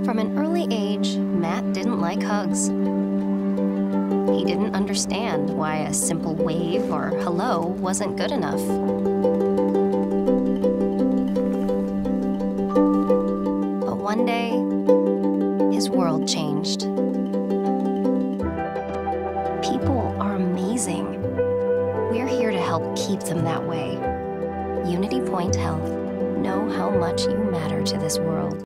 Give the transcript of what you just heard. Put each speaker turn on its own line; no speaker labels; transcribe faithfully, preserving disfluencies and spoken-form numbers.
From an early age, Matt didn't like hugs. He didn't understand why a simple wave or hello wasn't good enough. But one day, his world changed. People are amazing. We're here to help keep them that way. Unitypoint Health. Know how much you matter to this world.